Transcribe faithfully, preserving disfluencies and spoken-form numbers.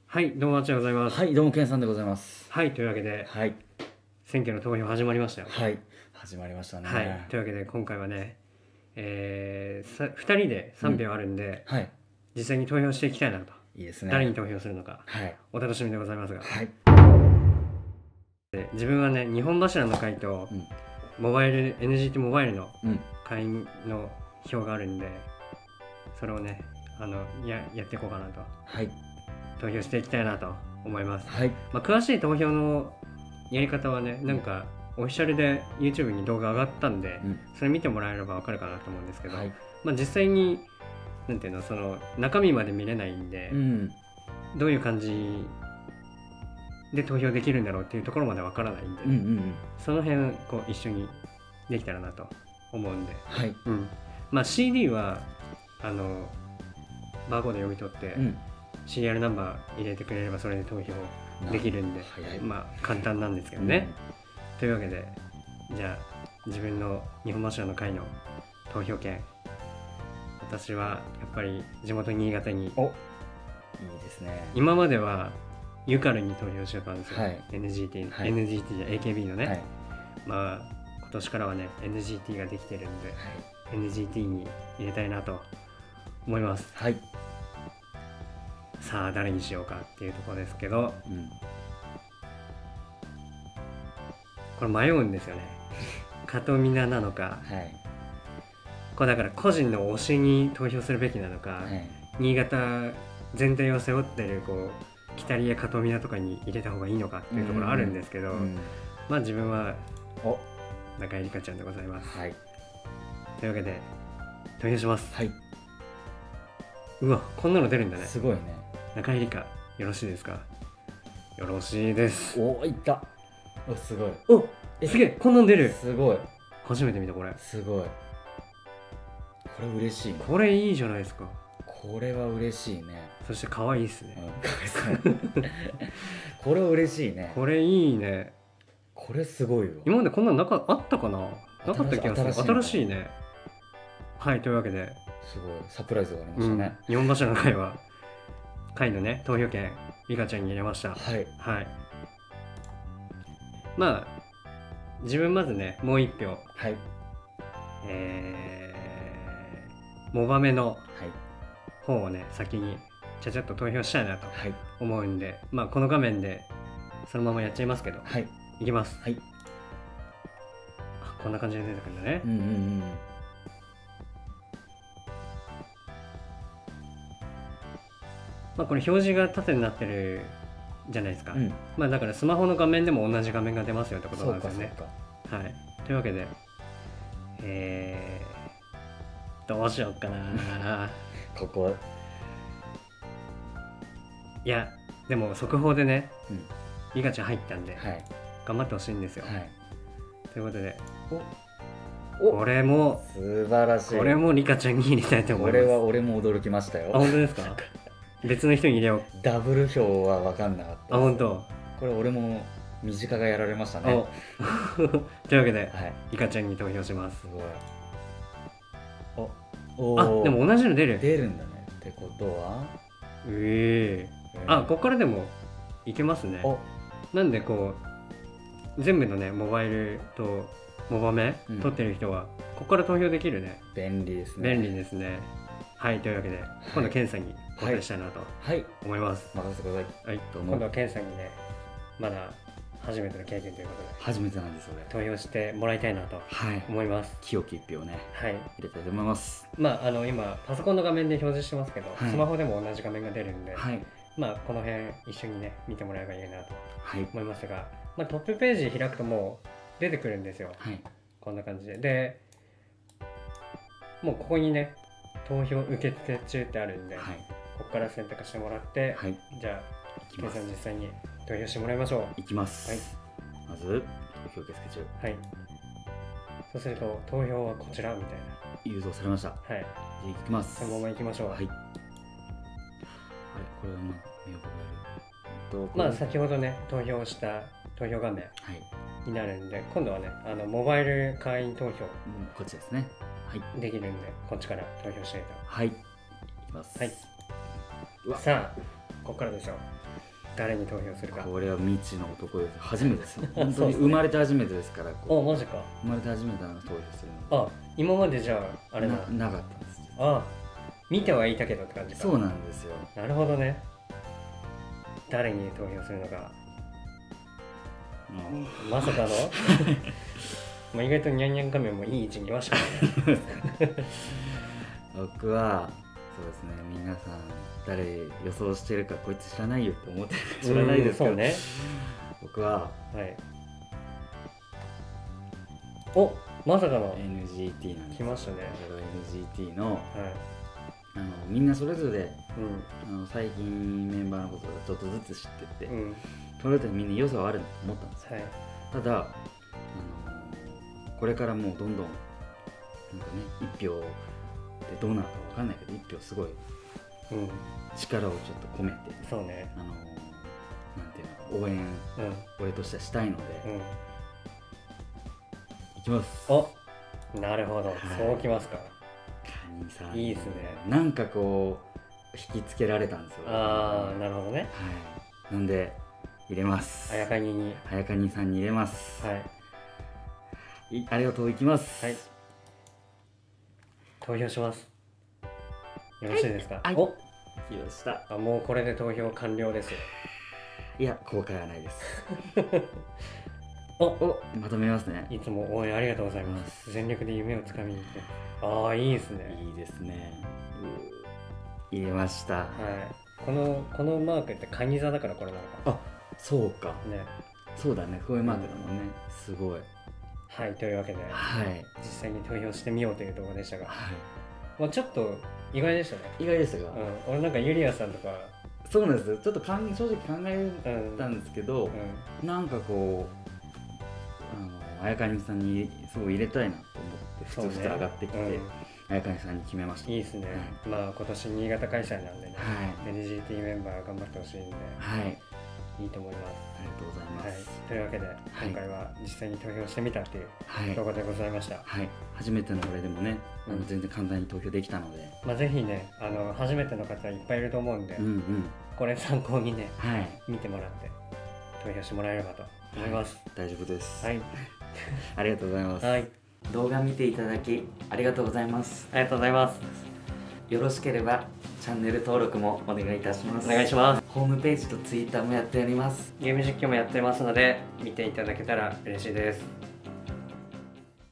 はい、どうもあちらでございます。 はい、どうもけんさんでございます。 はい、というわけで、 はい、 選挙の投票始まりましたよ。 はい、始まりましたね。 はい、というわけで今回はね、えー、さふたりでさんびょうあるんで、 はい、 実際に投票していきたいなと。 いいですね。 誰に投票するのか、 はい、 お楽しみでございますが。 はい、 で自分はね、日本柱の会と、 うん、 モバイル、エヌジーティー モバイルのうん、 会員の票があるんで、それをね、あのややっていこうかなと。 はい、 投票していきたいなと思います。 はい、 まあ、詳しい投票のやり方はね、なんかオフィシャルで YouTube に動画上がったんで、 うん、 それ見てもらえれば分かるかなと思うんですけど、 はい、 まあ、実際になんていうの、その中身まで見れないんで、 うん、 どういう感じで投票できるんだろうっていうところまで分からないんで、 うん、うん、 その辺こう一緒にできたらなと思うんで、 はい、 うん、まあ シーディー はあのバーコード読み取って、 うん、 シリアルナンバー入れてくれればそれで投票できるんで、まあ簡単なんですけどね、うん、というわけでじゃあ自分の日本柱の会の投票権、私はやっぱり地元新潟に、 お、いいですね。 今まではユカルに投票しようと思うんですよ、はい、エヌジーティー、はい、エヌジーティー じゃ エーケービー のね、はい、まあ今年からはね エヌジーティー ができてるんで、はい、エヌジーティー に入れたいなと思います。 はい。 さあ誰にしようかっていうところですけど、うん、これ迷うんですよね。加藤ミナなのか、はい、これだから個人の推しに投票するべきなのか、はい、新潟全体を背負ってるこう北リア加藤ミナとかに入れた方がいいのかっていうところあるんですけど、うんうん、まあ自分は中井梨花ちゃんでございます。はい、というわけで投票します。はい、うわ、こんなの出るんだね。 すごいね。 中井梨花、よろしいですか？よろしいです。 お、いった。お、すごい。 お、すげえ、こんなん出る。 すごい。 初めて見たこれ。 すごい。これ嬉しいね。 これいいじゃないですか。 これは嬉しいね。 そして可愛いっすね。 うん、これは嬉しいね。 これいいね。 これすごいわ。 今までこんなのなかあったかな？なかった気がする。新しい、新しいね。はい、というわけで。 すごいサプライズがありましたね。 うん、日本柱の会は会のね投票権リカちゃんに入れました。はい、はい、まあ自分まずねもう一票、はい、えー、モバメの方をね先にちゃちゃっと投票したいなと思うんで、はい、まあこの画面でそのままやっちゃいますけど、はい、いきます。はい、あ、こんな感じで出てくるんだね。うんうんうん。まあこれ表示が縦になってるじゃないですか、うん、まあだからスマホの画面でも同じ画面が出ますよってことなんですよね。はい、というわけでえー、どうしようかなここいやでも速報でね、うん、リカちゃん入ったんで、はい、頑張ってほしいんですよ、はい、ということでおこれも素晴らしい。 これもリカちゃんに入れたいと思います。 これは俺も驚きましたよ。 あ、本当ですか？別の人に入れよう。 ダブル票は分かんなかった。 あ、本当。 これ俺も身近がやられましたね。 というわけで、はい、リカちゃんに投票します。すごい。お、あ、でも同じの出る。 出るんだね。ってことはええー、あ、ここからでもいけますね。なんでこう全部のねモバイルとモバメ、うん、取ってる人はここから投票できるね。 便利ですね。 便利ですね。はい、というわけで、はい、今度ケンさんに交代したいなと思います。 はい、任せてください。 はい、今度はケンさんにねまだ初めての経験ということで初めてなんですよね。 投票してもらいたいなと思います。 清き一票ね、はい、入れたいと思います。 まああの今パソコンの画面で表示してますけど、はい、スマホでも同じ画面が出るんで、はい、まあこの辺一緒にね見てもらえばいいなと思いますが、はい、まあ、トップページ開くともう出てくるんですよ、はい、こんな感じで。でもうここにね投票受付中ってあるんで、はい、ここから選択してもらって、はい、じゃあケンさん実際に投票してもらいましょう。 いきます、はい、まず投票受付中、はい、 そうすると投票はこちらみたいな誘導されました。はい、じゃあいきます。 そのままいきましょう。はい、はい、これはまあ見覚えある。まあ先ほどね投票した投票画面になるんで、はい、今度はねあのモバイル会員投票、うん、 こっちですね。はい、 できるんでこっちから投票したいと。 はい、いきます。 はい、さあここからでしょ。誰に投票するか。 これは未知の男です。初めてですよ。本当に生まれて初めてですから。 あ、マジか。 生まれて初めての投票するの。 あ、今までじゃああれななかったんです。 あ、見てはいたけどって感じか。 そうなんですよ。 なるほどね。誰に投票するのか。まさかのまあ意外とニャンニャン仮面もいい位置にいましたね僕はそうですね、皆さん誰予想してるかこいつ知らないよって思ってるか知らないですけど、ね、僕は、はい、 お、まさかのエヌジーティー なんです。 来ましたね。 これは エヌジーティー の、はい、あのみんなそれぞれ、うん、あの最近メンバーのことをちょっとずつ知ってて、うん、それぞれみんな良さはあると思ったんですよ、はい、ただあのこれからもうどんどんなんかね一票でどうなるか分かんないけど一票すごい、うん、力をちょっと込めて、 そうね、 あのなんていうの応援、うん、俺としてはしたいので、うん、いきます。 お、なるほど、はい、そうきますか。 カニさんいいですね。 なんかこう引きつけられたんですよ。 ああ、なるほどね。 はい、なんで入れます。 あやかににあやかにさんに入れます。はい、いありがとう。いきます。はい、 投票します。よろしいですか。 はい、お、来ました。 あ、もうこれで投票完了ですよ。 いや、後悔はないですおお、まとめますね。 いつも応援ありがとうございます。全力で夢をつかみに行って。ああ、いいですね。 いいですね。入れました。はい。 このこのマークってカニ座だからこれなのか。 あ、そうか。ね。そうだね。こういうマークだもんね。すごい。 はい、というわけで、はい、実際に投票してみようという動画でしたが、はい、まあちょっと意外でしたね。 意外でしたか。 うん、俺なんかユリアさんとか。 そうなんですよ。ちょっとかん正直考えたんですけど、うんうん、なんかこうあのあやかにさんにすごい入れたいなと思ってふつふつ上がってきて、ね、うん、あやかにさんに決めました。 いいですね。はい、まあ今年新潟開催なんでね、はい、エヌジーティー メンバー頑張ってほしいんで、はい、いいと思います。 ありがとうございます。はい、 というわけで、はい、今回は実際に投票してみたっていう動画でございました。はい、 はい、初めての俺でもね、あの全然簡単に投票できたので、 まあぜひね、あの初めての方いっぱいいると思うんで、うんうん、これ参考にね、はい、見てもらって投票してもらえればと思います。 はい、大丈夫です。 はい、 ありがとうございます。はい、動画見ていただきありがとうございます。 ありがとうございます。 よろしければチャンネル登録もお願いいたします。 お願いします。 ホームページとツイッターもやっております。 ゲーム実況もやってますので見ていただけたら嬉しいです。